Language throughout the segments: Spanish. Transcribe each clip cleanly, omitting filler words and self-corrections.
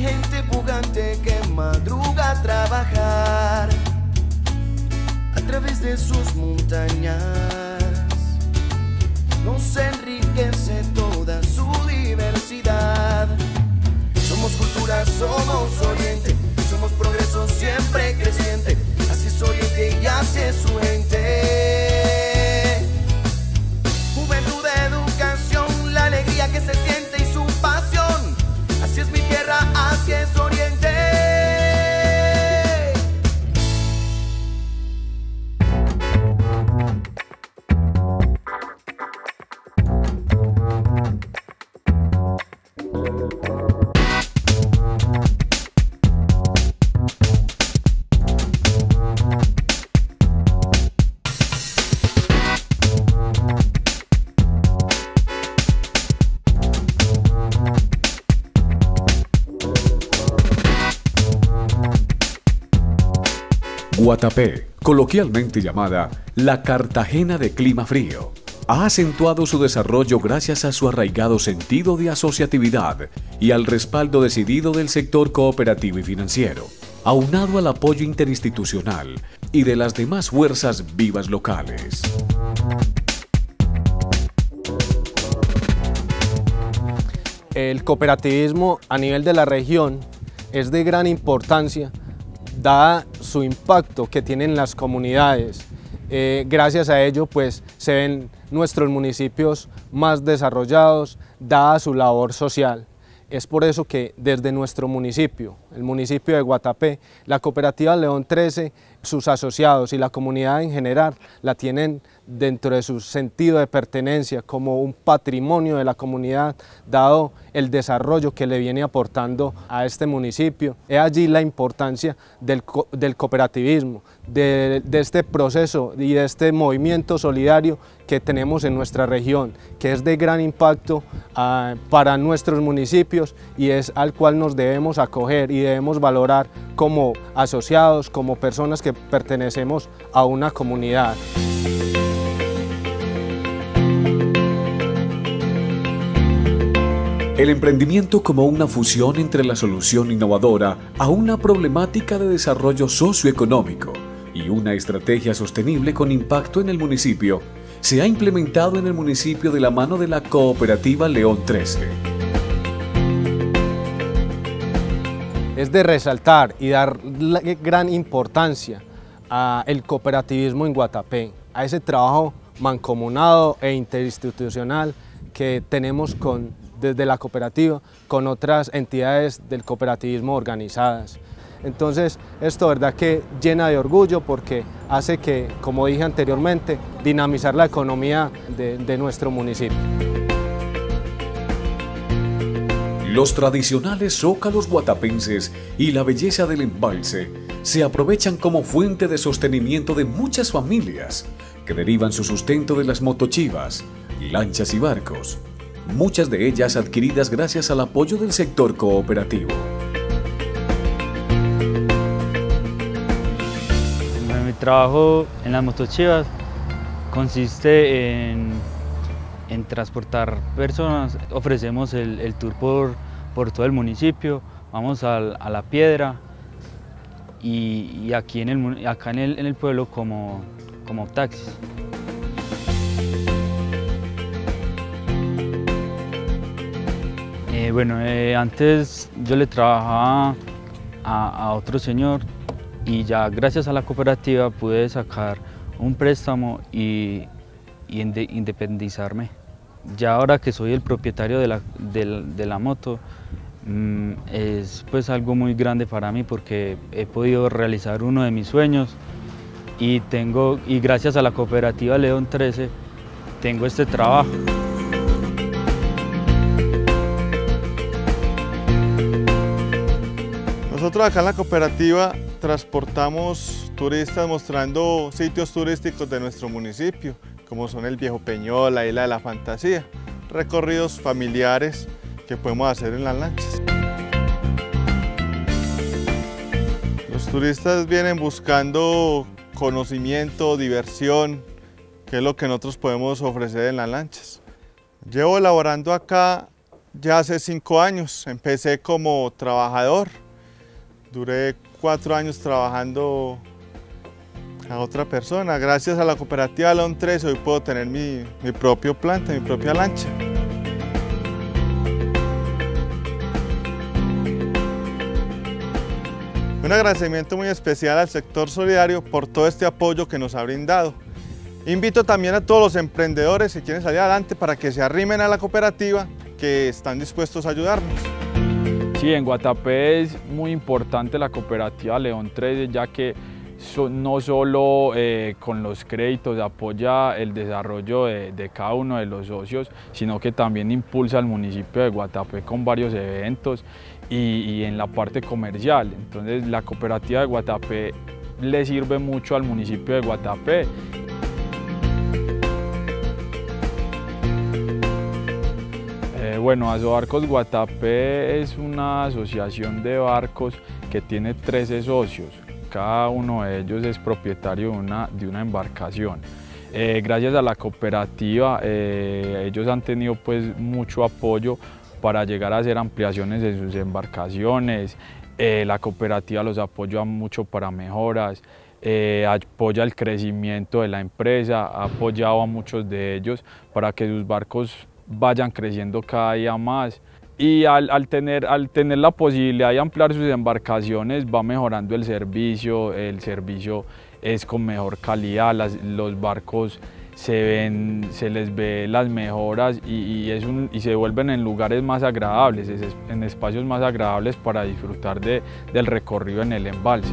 gente pujante que madruga a trabajar a través de sus montañas. Nos enriquece toda su diversidad. Somos cultura, somos oriente, somos progreso siempre creciente. Así es Oriente y así es su gente. Juventud, educación, la alegría que se siente y su pasión. Así es mi tierra, así es Oriente. Guatapé, coloquialmente llamada la Cartagena de clima frío, ha acentuado su desarrollo gracias a su arraigado sentido de asociatividad y al respaldo decidido del sector cooperativo y financiero, aunado al apoyo interinstitucional y de las demás fuerzas vivas locales. El cooperativismo a nivel de la región es de gran importancia, dada su impacto que tienen las comunidades. Gracias a ello pues se ven nuestros municipios más desarrollados, dada su labor social. Es por eso que desde nuestro municipio, el municipio de Guatapé, la cooperativa León 13, sus asociados y la comunidad en general la tienen dentro de su sentido de pertenencia como un patrimonio de la comunidad, dado el desarrollo que le viene aportando a este municipio. Es allí la importancia del cooperativismo, de este proceso y de este movimiento solidario que tenemos en nuestra región, que es de gran impacto para nuestros municipios y es al cual nos debemos acoger y debemos valorar como asociados, como personas que pertenecemos a una comunidad. El emprendimiento como una fusión entre la solución innovadora a una problemática de desarrollo socioeconómico y una estrategia sostenible con impacto en el municipio se ha implementado en el municipio de la mano de la cooperativa León 13. Es de resaltar y dar gran importancia al cooperativismo en Guatapé, a ese trabajo mancomunado e interinstitucional que tenemos desde la cooperativa con otras entidades del cooperativismo organizadas. Entonces, esto verdad que llena de orgullo porque hace que, como dije anteriormente, dinamizar la economía de nuestro municipio. Los tradicionales zócalos guatapenses y la belleza del embalse se aprovechan como fuente de sostenimiento de muchas familias que derivan su sustento de las motochivas, lanchas y barcos, muchas de ellas adquiridas gracias al apoyo del sector cooperativo. Mi trabajo en las motochivas consiste en transportar personas. Ofrecemos el tour por todo el municipio, vamos a la piedra y aquí en el pueblo como taxis. Antes yo le trabajaba a otro señor y ya gracias a la cooperativa pude sacar un préstamo y independizarme. Ya ahora que soy el propietario de la moto, es pues algo muy grande para mí porque he podido realizar uno de mis sueños y gracias a la cooperativa León 13 tengo este trabajo. Nosotros acá en la cooperativa transportamos turistas mostrando sitios turísticos de nuestro municipio, como son el Viejo Peñol, la Isla de la Fantasía, recorridos familiares que podemos hacer en las lanchas. Los turistas vienen buscando conocimiento, diversión, que es lo que nosotros podemos ofrecer en las lanchas. Llevo elaborando acá ya hace 5 años. Empecé como trabajador, duré 4 años trabajando a otra persona. Gracias a la cooperativa León 13 hoy puedo tener mi propio planta, mi propia lancha. Un agradecimiento muy especial al sector solidario por todo este apoyo que nos ha brindado. Invito también a todos los emprendedores que quieren salir adelante para que se arrimen a la cooperativa, que están dispuestos a ayudarnos. Sí, en Guatapé es muy importante la cooperativa León 13, ya que no solo con los créditos apoya el desarrollo de cada uno de los socios, sino que también impulsa al municipio de Guatapé con varios eventos y en la parte comercial. Entonces la cooperativa de Guatapé le sirve mucho al municipio de Guatapé. Bueno, Asobarcos Guatapé es una asociación de barcos que tiene 13 socios. Cada uno de ellos es propietario de una embarcación. Gracias a la cooperativa, ellos han tenido pues mucho apoyo para llegar a hacer ampliaciones de sus embarcaciones. La cooperativa los apoya mucho para mejoras, apoya el crecimiento de la empresa, ha apoyado a muchos de ellos para que sus barcos vayan creciendo cada día más. Y al tener la posibilidad de ampliar sus embarcaciones va mejorando el servicio es con mejor calidad, los barcos se les ve las mejoras y se vuelven en lugares más agradables, en espacios más agradables para disfrutar del recorrido en el embalse.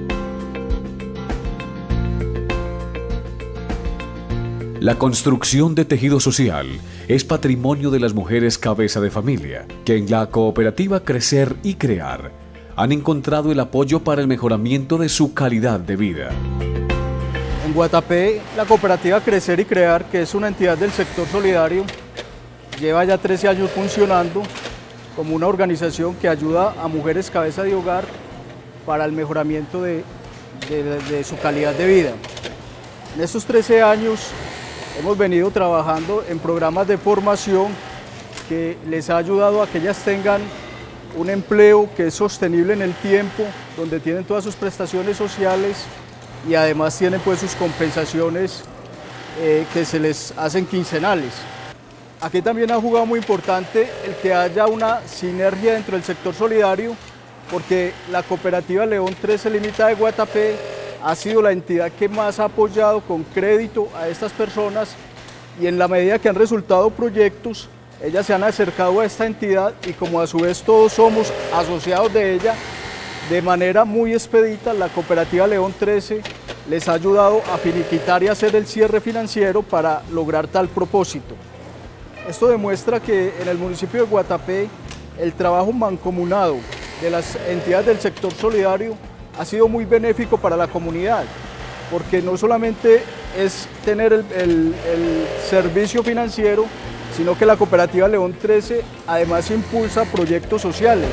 La construcción de tejido social es patrimonio de las mujeres cabeza de familia, que en la cooperativa Crecer y Crear han encontrado el apoyo para el mejoramiento de su calidad de vida. En Guatapé, la cooperativa Crecer y Crear, que es una entidad del sector solidario, lleva ya 13 años funcionando como una organización que ayuda a mujeres cabeza de hogar para el mejoramiento de su calidad de vida. En estos 13 años hemos venido trabajando en programas de formación que les ha ayudado a que ellas tengan un empleo que es sostenible en el tiempo, donde tienen todas sus prestaciones sociales y además tienen pues sus compensaciones que se les hacen quincenales. Aquí también ha jugado muy importante el que haya una sinergia dentro del sector solidario, porque la cooperativa León 13 Limitada de Guatapé ha sido la entidad que más ha apoyado con crédito a estas personas y en la medida que han resultado proyectos, ellas se han acercado a esta entidad y como a su vez todos somos asociados de ella, de manera muy expedita la cooperativa León 13 les ha ayudado a finiquitar y hacer el cierre financiero para lograr tal propósito. Esto demuestra que en el municipio de Guatapé el trabajo mancomunado de las entidades del sector solidario ha sido muy benéfico para la comunidad, porque no solamente es tener el servicio financiero, sino que la cooperativa León 13 además impulsa proyectos sociales.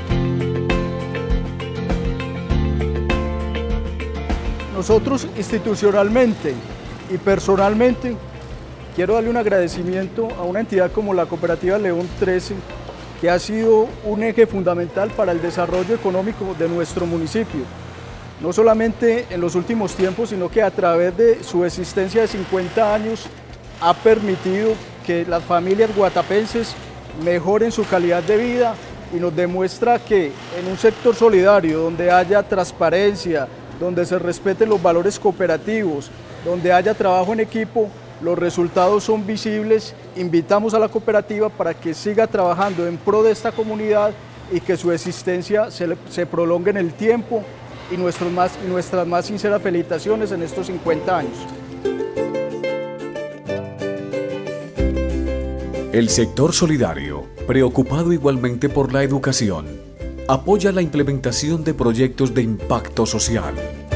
Nosotros institucionalmente y personalmente quiero darle un agradecimiento a una entidad como la cooperativa León 13, que ha sido un eje fundamental para el desarrollo económico de nuestro municipio. No solamente en los últimos tiempos, sino que a través de su existencia de 50 años ha permitido que las familias guatapenses mejoren su calidad de vida y nos demuestra que en un sector solidario donde haya transparencia, donde se respeten los valores cooperativos, donde haya trabajo en equipo, los resultados son visibles. Invitamos a la cooperativa para que siga trabajando en pro de esta comunidad y que su existencia se prolongue en el tiempo y nuestras más sinceras felicitaciones en estos 50 años. El sector solidario, preocupado igualmente por la educación, apoya la implementación de proyectos de impacto social.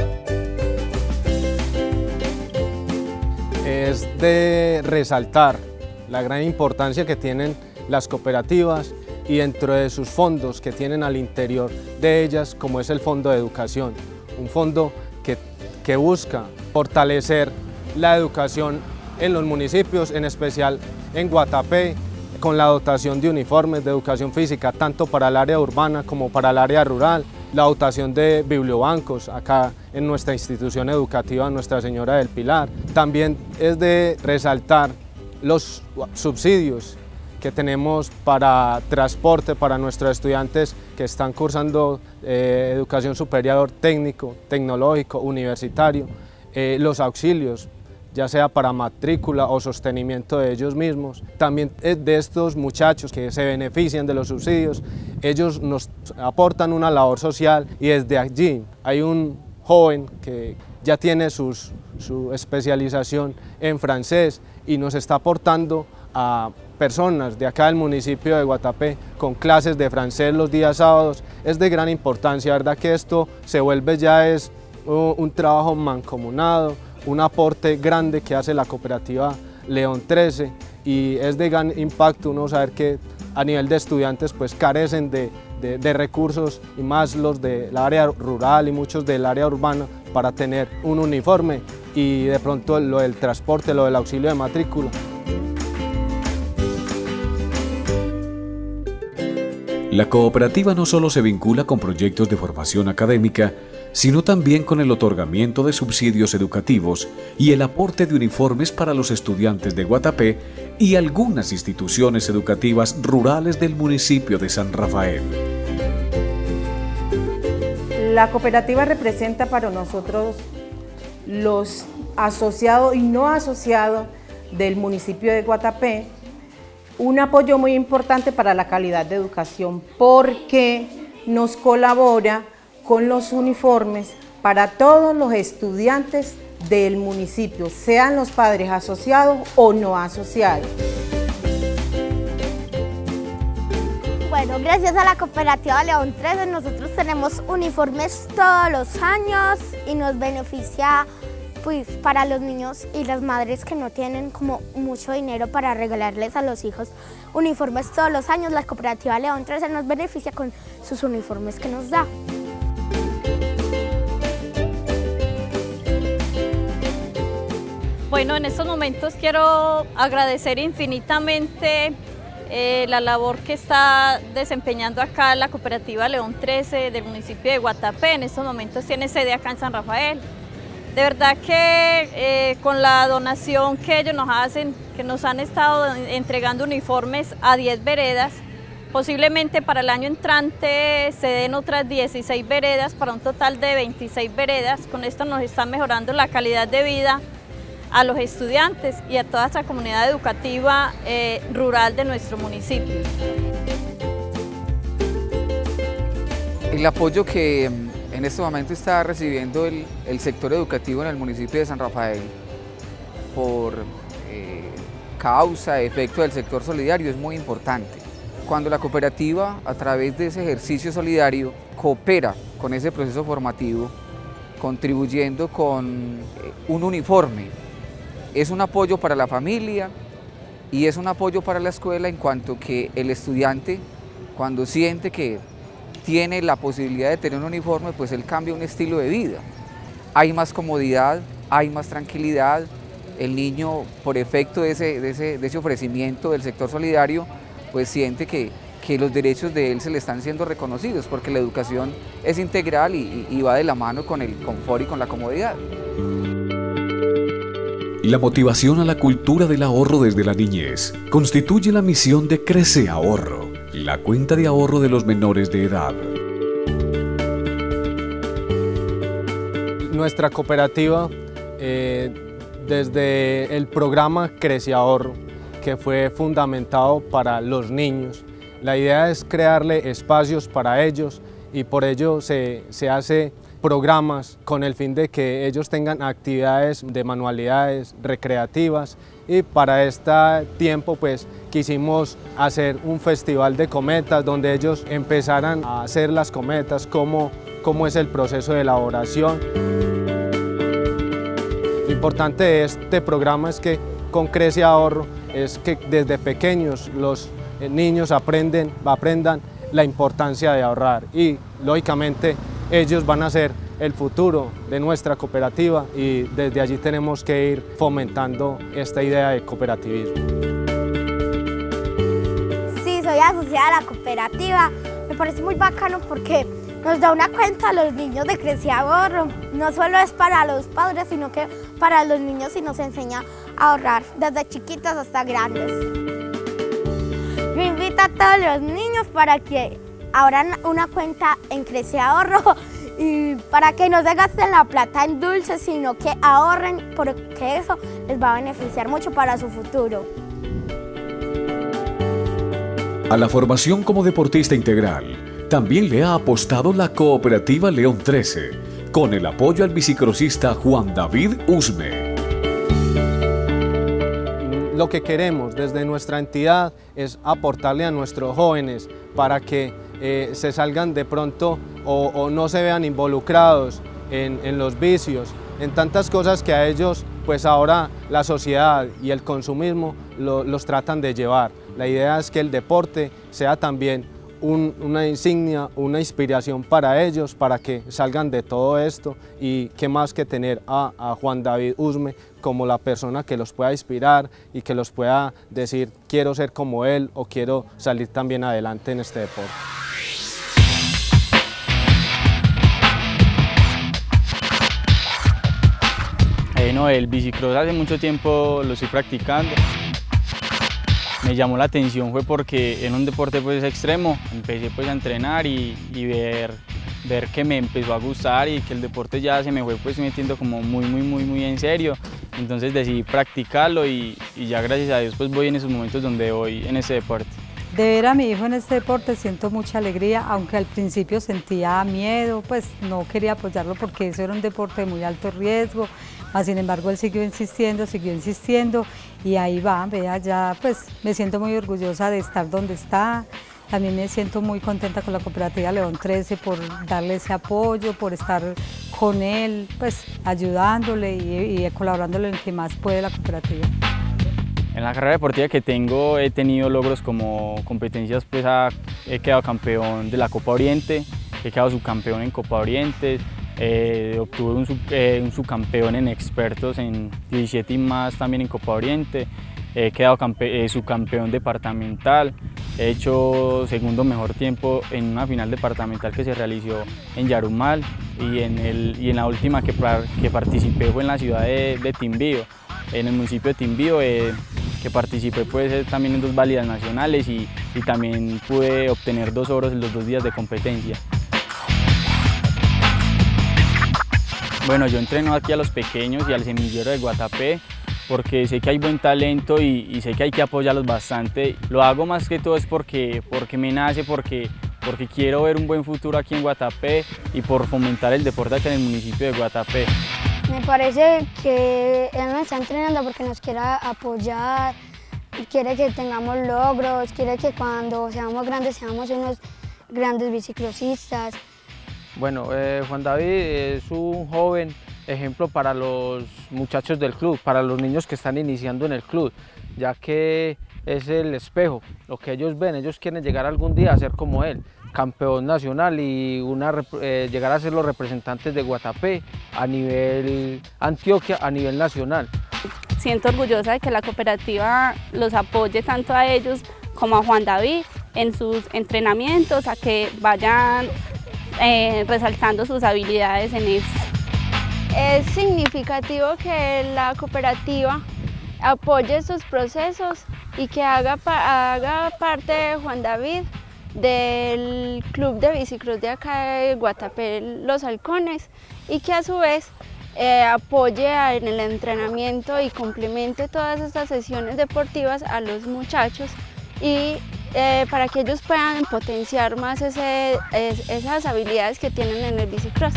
Es de resaltar la gran importancia que tienen las cooperativas y dentro de sus fondos que tienen al interior de ellas, como es el Fondo de Educación, un fondo que busca fortalecer la educación en los municipios, en especial en Guatapé, con la dotación de uniformes de educación física, tanto para el área urbana como para el área rural, la dotación de bibliobancos acá en nuestra institución educativa Nuestra Señora del Pilar. También es de resaltar los subsidios que tenemos para transporte para nuestros estudiantes que están cursando educación superior técnico, tecnológico, universitario, los auxilios, ya sea para matrícula o sostenimiento de ellos mismos. También de estos muchachos que se benefician de los subsidios, ellos nos aportan una labor social y desde allí hay un joven que ya tiene su especialización en francés y nos está aportando a personas de acá del municipio de Guatapé con clases de francés los días sábados. Es de gran importancia, ¿verdad? Que esto se vuelve ya es un trabajo mancomunado, un aporte grande que hace la cooperativa León 13 y es de gran impacto uno saber que a nivel de estudiantes pues carecen de recursos y más los del área rural y muchos del área urbana para tener un uniforme y de pronto lo del transporte, lo del auxilio de matrícula. La cooperativa no solo se vincula con proyectos de formación académica, sino también con el otorgamiento de subsidios educativos y el aporte de uniformes para los estudiantes de Guatapé y algunas instituciones educativas rurales del municipio de San Rafael. La cooperativa representa para nosotros los asociados y no asociados del municipio de Guatapé un apoyo muy importante para la calidad de educación porque nos colabora con los uniformes para todos los estudiantes del municipio, sean los padres asociados o no asociados. Bueno, gracias a la cooperativa León 13 nosotros tenemos uniformes todos los años y nos beneficia pues para los niños y las madres que no tienen como mucho dinero para regalarles a los hijos uniformes todos los años. La cooperativa León 13 nos beneficia con sus uniformes que nos da. Bueno, en estos momentos quiero agradecer infinitamente la labor que está desempeñando acá la cooperativa León 13 del municipio de Guatapé. En estos momentos tiene sede acá en San Rafael. De verdad que con la donación que ellos nos hacen, que nos han estado entregando uniformes a 10 veredas, posiblemente para el año entrante se den otras 16 veredas para un total de 26 veredas. Con esto nos están mejorando la calidad de vida a los estudiantes y a toda esta comunidad educativa rural de nuestro municipio. El apoyo que en este momento está recibiendo el sector educativo en el municipio de San Rafael por causa, efecto del sector solidario es muy importante. Cuando la cooperativa a través de ese ejercicio solidario coopera con ese proceso formativo, contribuyendo con un uniforme, es un apoyo para la familia y es un apoyo para la escuela en cuanto que el estudiante cuando siente que tiene la posibilidad de tener un uniforme, pues él cambia un estilo de vida. Hay más comodidad, hay más tranquilidad, el niño por efecto de ese ofrecimiento del sector solidario, pues siente que los derechos de él se le están siendo reconocidos, porque la educación es integral y va de la mano con el confort y con la comodidad. La motivación a la cultura del ahorro desde la niñez constituye la misión de Crece Ahorro, la cuenta de ahorro de los menores de edad. Nuestra cooperativa, desde el programa Crece Ahorro, que fue fundamentado para los niños, la idea es crearle espacios para ellos y por ello se hace programas con el fin de que ellos tengan actividades de manualidades recreativas y para este tiempo pues quisimos hacer un festival de cometas donde ellos empezaran a hacer las cometas, cómo es el proceso de elaboración. Lo importante de este programa es que con Crece Ahorro es que desde pequeños los niños aprendan la importancia de ahorrar y lógicamente ellos van a ser el futuro de nuestra cooperativa y desde allí tenemos que ir fomentando esta idea de cooperativismo. Crecía de la cooperativa. Me parece muy bacano porque nos da una cuenta a los niños de Crecía Ahorro. No solo es para los padres, sino que para los niños y nos enseña a ahorrar desde chiquitos hasta grandes. Yo invito a todos los niños para que abran una cuenta en Crecía Ahorro y para que no se gasten la plata en dulces, sino que ahorren, porque eso les va a beneficiar mucho para su futuro. A la formación como deportista integral también le ha apostado la Cooperativa León 13, con el apoyo al bicicrosista Juan David Usme. Lo que queremos desde nuestra entidad es aportarle a nuestros jóvenes para que se salgan de pronto o no se vean involucrados en los vicios, en tantas cosas que a ellos pues ahora la sociedad y el consumismo los tratan de llevar. La idea es que el deporte sea también una insignia, una inspiración para ellos, para que salgan de todo esto, y qué más que tener a Juan David Usme como la persona que los pueda inspirar y que los pueda decir quiero ser como él o quiero salir también adelante en este deporte. No, el bicicross hace mucho tiempo lo estoy practicando. Me llamó la atención fue porque en un deporte pues extremo empecé pues a entrenar y ver que me empezó a gustar y que el deporte ya se me fue pues metiendo como muy en serio. Entonces decidí practicarlo y ya gracias a Dios pues voy en esos momentos donde voy en ese deporte. De ver a mi hijo en este deporte siento mucha alegría, aunque al principio sentía miedo, pues no quería apoyarlo porque eso era un deporte de muy alto riesgo. Sin embargo, él siguió insistiendo y ahí va, vea, ya pues me siento muy orgullosa de estar donde está. También me siento muy contenta con la Cooperativa León 13 por darle ese apoyo, por estar con él, pues ayudándole y colaborándole en que más puede la cooperativa. En la carrera deportiva que tengo he tenido logros como competencias, pues he quedado campeón de la Copa Oriente, he quedado subcampeón en Copa Oriente, obtuve un subcampeón en expertos en 17 y más también en Copa Oriente, he quedado subcampeón departamental, he hecho segundo mejor tiempo en una final departamental que se realizó en Yarumal y en la última que participé fue en la ciudad de Timbío, en el municipio de Timbío, que participé pues también en 2 válidas nacionales y también pude obtener 2 oros en los 2 días de competencia. Bueno, yo entreno aquí a los pequeños y al semillero de Guatapé porque sé que hay buen talento y sé que hay que apoyarlos bastante. Lo hago más que todo es porque me nace, porque quiero ver un buen futuro aquí en Guatapé y por fomentar el deporte aquí en el municipio de Guatapé. Me parece que él nos está entrenando porque nos quiere apoyar, quiere que tengamos logros, quiere que cuando seamos grandes seamos unos grandes biciclosistas. Bueno, Juan David es un joven ejemplo para los muchachos del club, para los niños que están iniciando en el club, ya que es el espejo, lo que ellos ven, ellos quieren llegar algún día a ser como él, campeón nacional y llegar a ser los representantes de Guatapé a nivel Antioquia, a nivel nacional. Siento orgullosa de que la cooperativa los apoye tanto a ellos como a Juan David en sus entrenamientos, a que vayan resaltando sus habilidades en esto. Es significativo que la cooperativa apoye estos procesos y que haga parte Juan David del club de bicicross de acá de Guatapé, Los Halcones, y que a su vez apoye en el entrenamiento y complemente todas estas sesiones deportivas a los muchachos y para que ellos puedan potenciar más esas habilidades que tienen en el bicicross.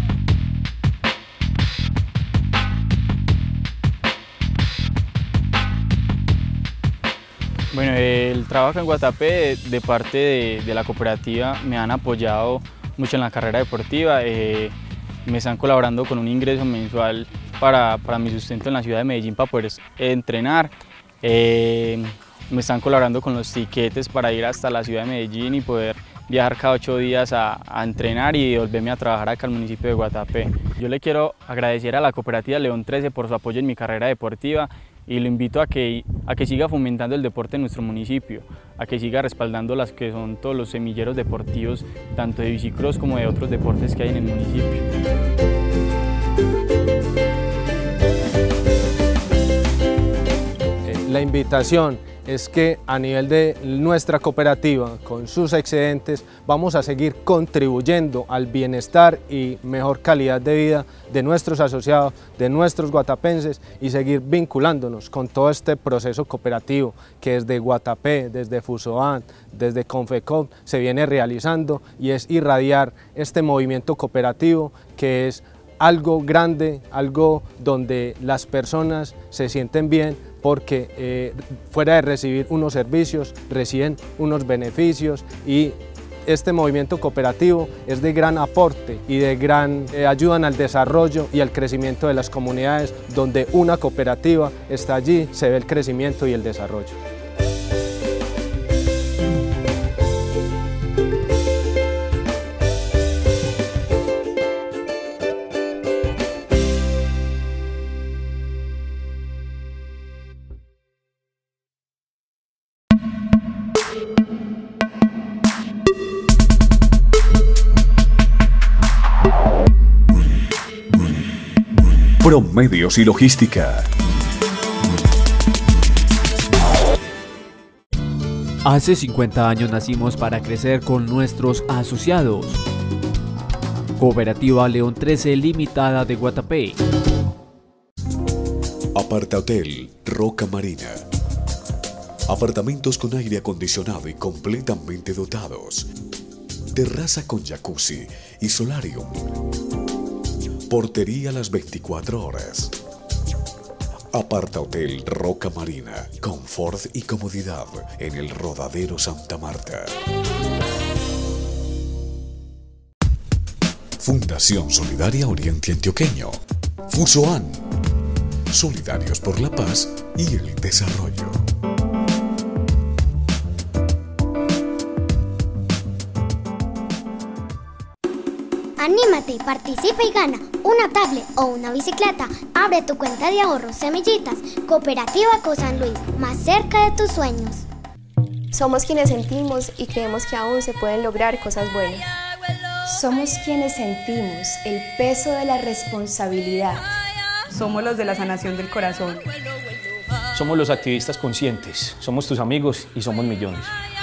Bueno, el trabajo en Guatapé de parte de la cooperativa me han apoyado mucho en la carrera deportiva, me están colaborando con un ingreso mensual para mi sustento en la ciudad de Medellín para poder entrenar, me están colaborando con los tiquetes para ir hasta la ciudad de Medellín y poder viajar cada 8 días a entrenar y volverme a trabajar acá al municipio de Guatapé. Yo le quiero agradecer a la cooperativa León 13 por su apoyo en mi carrera deportiva y lo invito a que siga fomentando el deporte en nuestro municipio, a que siga respaldando las que son todos los semilleros deportivos, tanto de bicicross como de otros deportes que hay en el municipio. La invitación es que a nivel de nuestra cooperativa, con sus excedentes, vamos a seguir contribuyendo al bienestar y mejor calidad de vida de nuestros asociados, de nuestros guatapenses, y seguir vinculándonos con todo este proceso cooperativo que desde Guatapé, desde Fusoan, desde Confecop se viene realizando, y es irradiar este movimiento cooperativo que es algo grande, algo donde las personas se sienten bien, porque fuera de recibir unos servicios, reciben unos beneficios, y este movimiento cooperativo es de gran aporte y de gran ayuda al desarrollo y al crecimiento de las comunidades. Donde una cooperativa está allí, se ve el crecimiento y el desarrollo. Promedios y logística. Hace 50 años nacimos para crecer con nuestros asociados. Cooperativa León 13 Limitada de Guatapé. Aparta Hotel Roca Marina. Apartamentos con aire acondicionado y completamente dotados. Terraza con jacuzzi y solarium. Portería las 24 horas. Aparta Hotel Roca Marina. Confort y comodidad en el Rodadero Santa Marta. Fundación Solidaria Oriente Antioqueño. Fusoan. Solidarios por la paz y el desarrollo. Anímate, participa y gana una tablet o una bicicleta. Abre tu cuenta de ahorros Semillitas. Cooperativa Cosan Luis, más cerca de tus sueños. Somos quienes sentimos y creemos que aún se pueden lograr cosas buenas. Somos quienes sentimos el peso de la responsabilidad. Somos los de la sanación del corazón. Somos los activistas conscientes. Somos tus amigos y somos millones.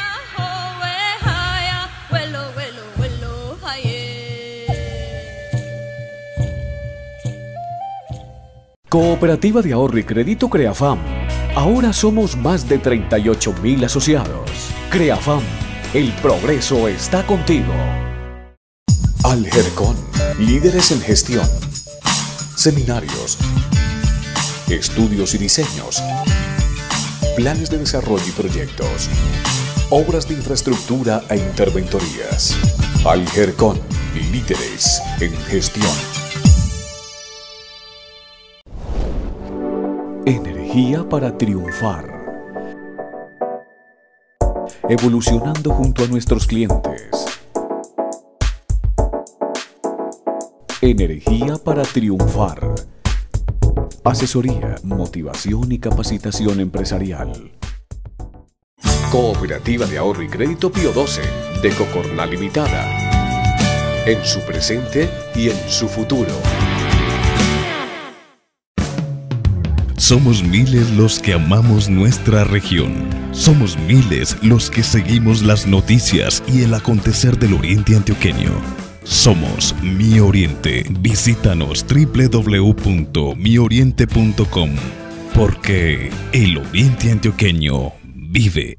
Cooperativa de Ahorro y Crédito Creafam. Ahora somos más de 38.000 asociados. Creafam, el progreso está contigo. Algercon, líderes en gestión. Seminarios, estudios y diseños. Planes de desarrollo y proyectos. Obras de infraestructura e interventorías. Algercon, líderes en gestión. Energía para triunfar. Evolucionando junto a nuestros clientes. Energía para triunfar. Asesoría, motivación y capacitación empresarial. Cooperativa de Ahorro y Crédito Pío XII de Cocorná Limitada. En su presente y en su futuro. Somos miles los que amamos nuestra región. Somos miles los que seguimos las noticias y el acontecer del Oriente Antioqueño. Somos Mi Oriente. Visítanos www.mioriente.com porque el Oriente Antioqueño vive.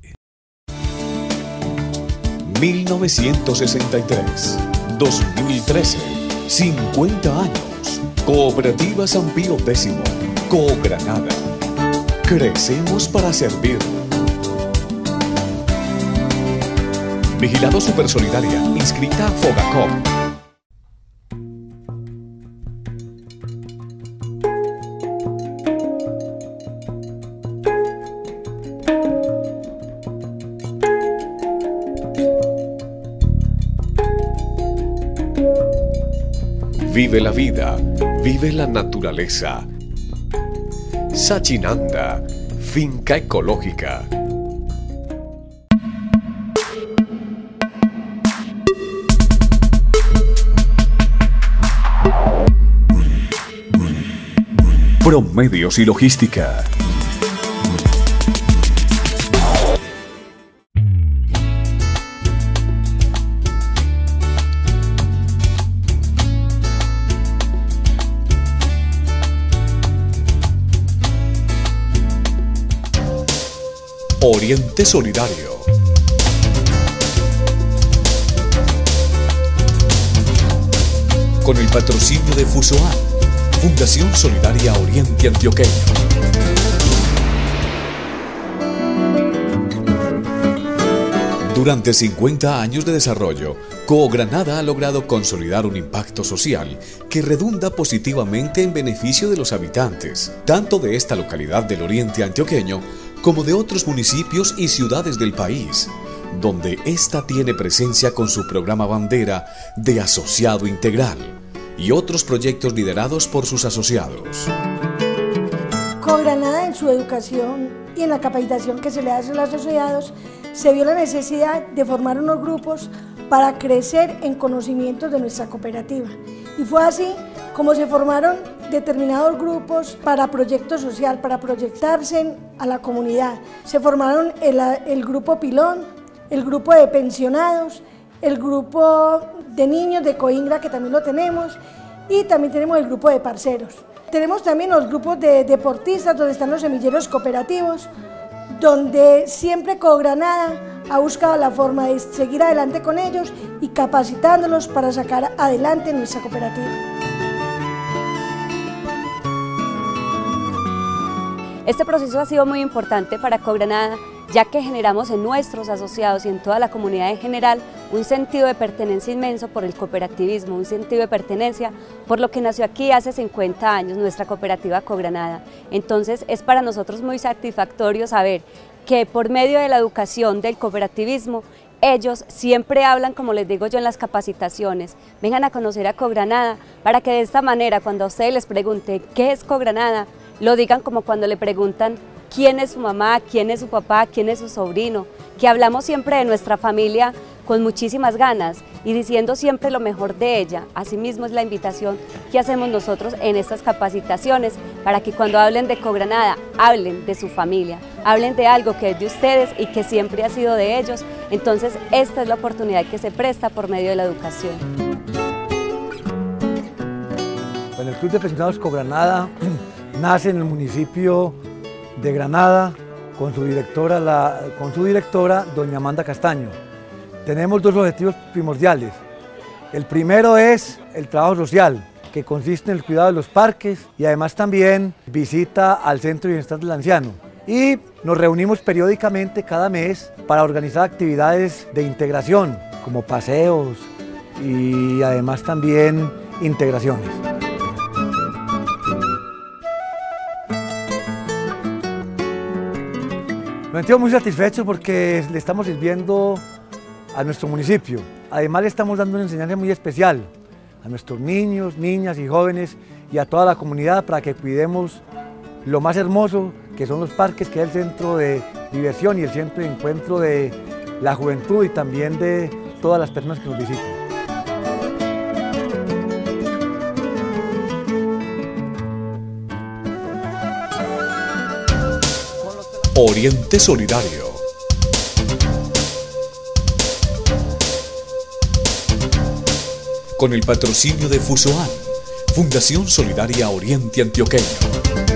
1963, 2013, 50 años. Cooperativa San Pío X. Cogranada. Crecemos para servir. Vigilado Supersolidaria, inscrita a Fogacop. Vive la vida, vive la naturaleza. Sachinanda, finca ecológica. Promedios y logística. Oriente Solidario. Con el patrocinio de Fusoan, Fundación Solidaria Oriente Antioqueño. Durante 50 años de desarrollo, Coogranada ha logrado consolidar un impacto social que redunda positivamente en beneficio de los habitantes, tanto de esta localidad del Oriente Antioqueño como de otros municipios y ciudades del país, donde ésta tiene presencia con su programa bandera de Asociado Integral y otros proyectos liderados por sus asociados. Coogranada, en su educación y en la capacitación que se le hace a los asociados, se vio la necesidad de formar unos grupos para crecer en conocimientos de nuestra cooperativa. Y fue así como se formaron determinados grupos para proyecto social, para proyectarse a la comunidad. Se formaron el grupo Pilón, el grupo de pensionados, el grupo de niños de Coingra, que también lo tenemos, y también tenemos el grupo de parceros. Tenemos también los grupos de deportistas, donde están los semilleros cooperativos, donde siempre Coogranada ha buscado la forma de seguir adelante con ellos y capacitándolos para sacar adelante nuestra cooperativa. Este proceso ha sido muy importante para Coogranada, ya que generamos en nuestros asociados y en toda la comunidad en general un sentido de pertenencia inmenso por el cooperativismo, un sentido de pertenencia por lo que nació aquí hace 50 años, nuestra cooperativa Coogranada. Entonces es para nosotros muy satisfactorio saber que por medio de la educación del cooperativismo, ellos siempre hablan, como les digo yo en las capacitaciones, vengan a conocer a Coogranada, para que de esta manera cuando a ustedes les pregunte qué es Coogranada, lo digan como cuando le preguntan quién es su mamá, quién es su papá, quién es su sobrino, que hablamos siempre de nuestra familia con muchísimas ganas y diciendo siempre lo mejor de ella. Asimismo es la invitación que hacemos nosotros en estas capacitaciones para que cuando hablen de Coogranada, hablen de su familia, hablen de algo que es de ustedes y que siempre ha sido de ellos. Entonces esta es la oportunidad que se presta por medio de la educación. Bueno, el Club de Pensionados Coogranada nace en el municipio de Granada con su directora, doña Amanda Castaño. Tenemos dos objetivos primordiales. El primero es el trabajo social, que consiste en el cuidado de los parques y además también visita al Centro de Bienestar del Anciano. Y nos reunimos periódicamente cada mes para organizar actividades de integración, como paseos y además también integraciones. Nos sentimos muy satisfechos porque le estamos sirviendo a nuestro municipio. Además le estamos dando una enseñanza muy especial a nuestros niños, niñas y jóvenes y a toda la comunidad para que cuidemos lo más hermoso que son los parques, que es el centro de diversión y el centro de encuentro de la juventud y también de todas las personas que nos visitan. Oriente Solidario. Con el patrocinio de Fusoan, Fundación Solidaria Oriente Antioqueño.